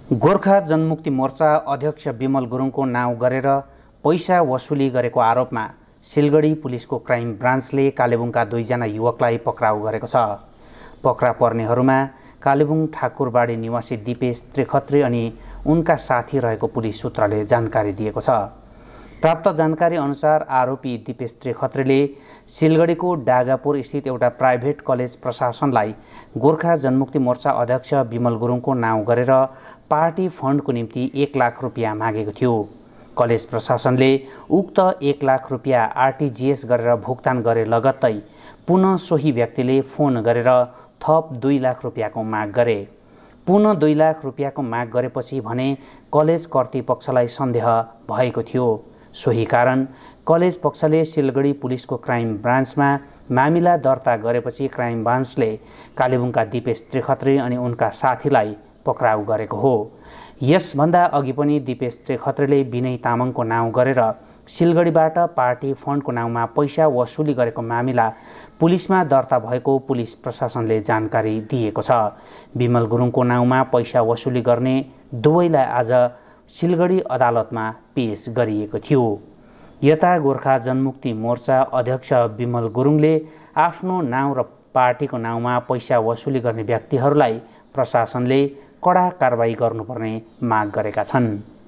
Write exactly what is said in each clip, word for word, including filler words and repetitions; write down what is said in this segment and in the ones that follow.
गोर्खा जनमुक्ति मोर्चा अध्यक्ष विमल गुरुङको नाउँ गरेर पैसा वसुली गरेको आरोपमा सिलगढी पुलिसको क्राइम ब्रान्चले कालेबुङका दुईजना युवकलाई पक्राउ गरेको छ। पक्रा पर्नेहरूमा कालेबुङ ठाकुरबाडी निवासी दिपेश त्रिखत्री अनि उनका साथी रहेको पुलिस सूत्रले जानकारी दिएको छ। प्राप्त जानकारी अनुसार आरोपी दिपेश त्रिखत्रीले सिलगढीको डागापुर स्थित एउटा प्राइभेट कलेज प्रशासनलाई गोर्खा जनमुक्ति मोर्चा अध्यक्ष विमल गुरुङको नाउँ गरेर पार्टी फन्डको निम्ति एक लाख रुपियाँ मागेको थियो। कलेज प्रशासनले उक्त एक लाख रुपियाँ आरटीजीएस गरेर भुक्तान गरे लगत्तै पुनः सोही व्यक्तिले फोन गरेर थप दुई लाख रुपियाँको माग गरे। पुनः दुई लाख रुपियाँको माग गरेपछि भने कलेज कर्तृपक्षलाई सन्देह भएको थियो। सोही कारण कलेज पक्षले सिलगढी पुलिसको क्राइम ब्रान्चमा मामिला दर्ता गरेपछि क्राइम ब्रान्चले कालेबुङका दिपेश त्रिखत्री अनि उनका साथीलाई पक्राउ गरेको हो। यसभन्दा अघि पनि दिपेश त्रिखत्रीले विनय तामाङको नाउँ गरेर सिलगढीबाट पार्टी फन्डको नाउँमा पैसा वसुली गरेको मामिला पुलिसमा दर्ता भएको पुलिस प्रशासनले जानकारी दिएको छ। विमल गुरुङको नाउँमा पैसा वसुली गर्ने दुवैलाई आज सिलगढी अदालतमा पेश गरिएको थियो। यता गोर्खा जनमुक्ति मोर्चा अध्यक्ष विमल गुरुङले आफ्नो नाउँ र पार्टीको नाउँमा पैसा वसुली गर्ने व्यक्तिहरूलाई प्रशासनले कड़ा कारबाही गर्नुपर्ने माग गरेका छन्।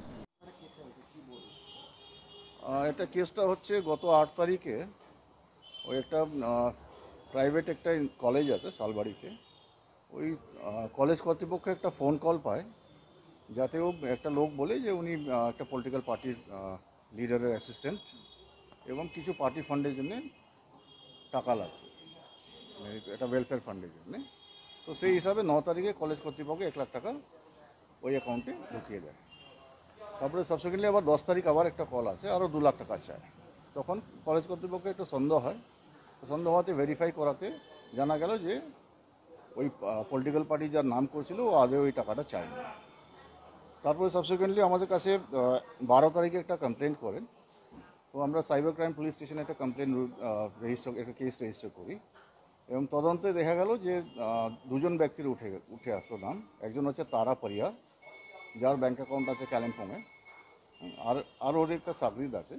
এটা কেসটা হচ্ছে গত আট তারিখে ওই একটা প্রাইভেট একটা কলেজ আছে শালবাড়িতে, ওই কলেজ কর্তৃপক্ষ একটা ফোন কল পায় যাতে ও একটা লোক বলে যে উনি একটা পলিটিক্যাল পার্টির লিডারের অ্যাসিস্ট্যান্ট এবং কিছু পার্টি ফান্ডের জন্য টাকা লাগবে, এটা ওয়েলফেয়ার ফান্ডের জন্য। তো সেই হিসাবে ন তারিখে কলেজ কর্তৃপক্ষ এক লাখ টাকা ওই অ্যাকাউন্টে ঢুকিয়ে দেয়। তারপরে সাবসিকুয়েন্টলি আবার দশ তারিখ আবার একটা কল আসে, আরও দু লাখ টাকা চায়। তখন কলেজ কর্তৃপক্ষ একটু সন্দেহ হয়, সন্দেহ হওয়াতে ভেরিফাই করাতে জানা গেল যে ওই পলিটিক্যাল পার্টি যার নাম করেছিল ও আগে ওই টাকাটা চায়নি। তারপরে সাবসিকুয়েন্টলি আমাদের কাছে বারো তারিখে একটা কমপ্লেন করেন, তো আমরা সাইবার ক্রাইম পুলিশ স্টেশনে একটা কমপ্লেন রেজিস্টার একটা কেস রেজিস্টার করি এবং তদন্তে দেখা গেল যে দুজন ব্যক্তির উঠে উঠে আসলো নাম। একজন হচ্ছে তারা পরিয়া, যার ব্যাঙ্ক অ্যাকাউন্ট আছে কালিম্পংয়ে, আর আর ওর একটা সাগরিদ আছে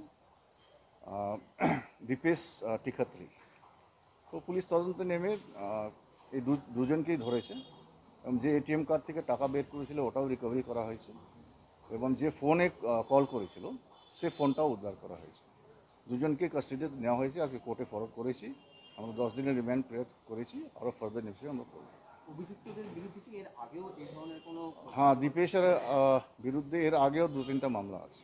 দীপেশ ত্রিখত্রী। তো পুলিশ তদন্তে নেমে এই দুজনকেই ধরেছে এবং যে এটিএম কার্ড থেকে টাকা বের করেছিল ওটাও রিকভারি করা হয়েছে এবং যে ফোনে কল করেছিল সে ফোনটাও উদ্ধার করা হয়েছে। দুজনকে কাস্টডিতে নেওয়া হয়েছে, আজকে কোর্টে ফরওয়ার্ড করেছি। আমরা দশ দিনের রিমান্ড পিরিয়ড করেছি, আরও ফার্দার নিশ্চয়ই আমরা করব। অভিযুক্তদের বিরুদ্ধে কি এর আগেও এই ধরনের কোনো? হ্যাঁ, দীপেশের বিরুদ্ধে এর আগেও दो तीनटा मामला আছে।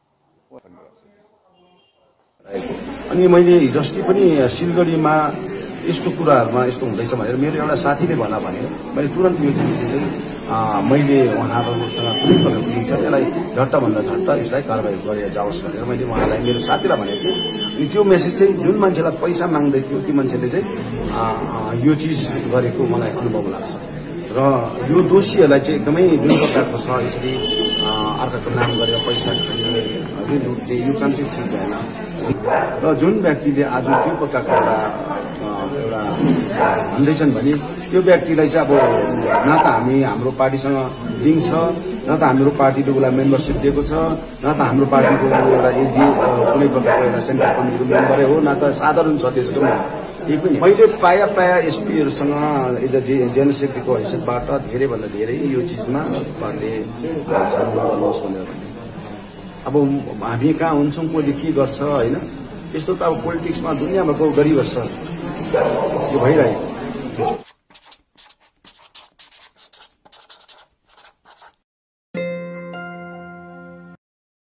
अनि मैले हिजोअस्ति पनि सिलगढीमा यस्तो कुराहरूमा यस्तो हुँदैछ भनेर मेरो एउटा साथीले भना भने मैले तुरन्त यो चिज चाहिँ मैले उहाँहरूसँग कुनै प्रकारको लिङ्क छ त्यसलाई झट्टभन्दा झट्ट यसलाई कारबाही गरेर जाओस् भनेर मैले उहाँलाई मेरो साथीलाई भनेको थिएँ। अनि त्यो मेसेज चाहिँ जुन मान्छेलाई पैसा माग्दै थियो त्यो मान्छेले चाहिँ यो चिज गरेको मलाई अनुभव लाग्छ र यो दोषीहरूलाई चाहिँ एकदमै जुन प्रकारको छ यसरी अर्काको नाम गरेर पैसा खाने लुट्ने यो काम चाहिँ ठिक भएन र जुन व्यक्तिले आज त्यो प्रकारको एउटा एउटा भन्दैछन् भने त्यो व्यक्तिलाई चाहिँ अब न त हामी हाम्रो पार्टीसँग लिङ्क छ, न त हाम्रो पार्टीले उसलाई मेम्बरसिप दिएको छ, न त हाम्रो पार्टीको एउटा एजी कुनै प्रकारको एउटा सेन्ट्रल कमिटीको मेम्बरै हो, न त साधारण सदस्य हो। यही पनि मैले प्राय प्राय एसपीहरूसँग एज अ जनशक्तिको हैसियतबाट धेरैभन्दा धेरै यो चिजमा उहाँले छानबिन गर्नुहोस् भनेर भने अब हामी कहाँ हुन्छौँ, कसले के गर्छ होइन, यस्तो त अब पोलिटिक्समा दुनियाँभरको गरिबस्छ यो भइरहेको।